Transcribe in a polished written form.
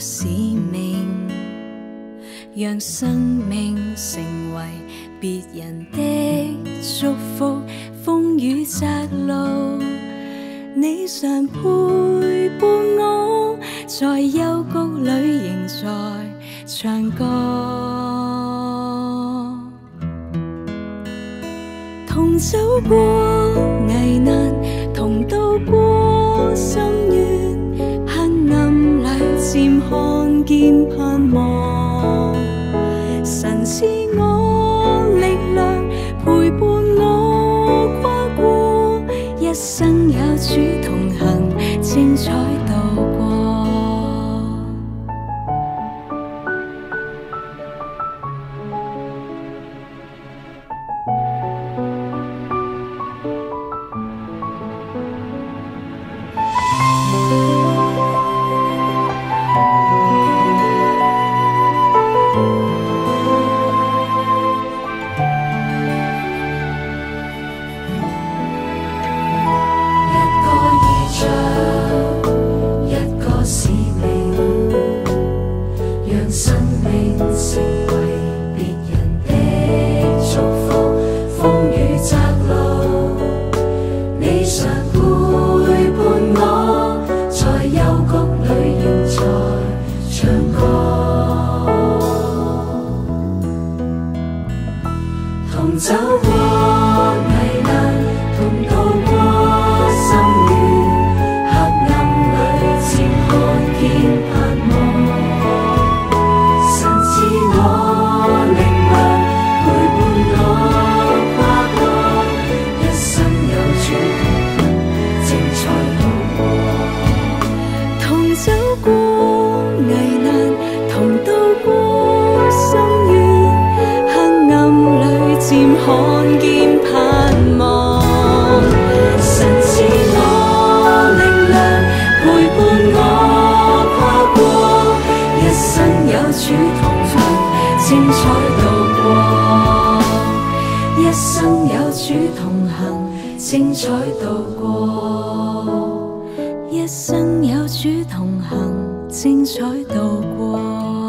使命，讓生命成為別人的祝福。風雨窄路，你常陪伴我，在幽谷裏仍在唱歌。同走過危難，同渡過深淵，黑暗裏漸看見盼望。神賜我力量，陪伴我跨過，一生有主同行，精彩度過。同走過危難，同渡過深淵，黑暗裏漸看見盼望。神賜我力量，陪伴我跨過，一生有主同行，精彩度過。同走過危難，同渡過深淵，黑暗裏漸看見盼望。神賜我力量，陪伴我跨過，一生有主同行，精彩度過。一生有主同行，精彩度過。一生有主同行，精彩度過。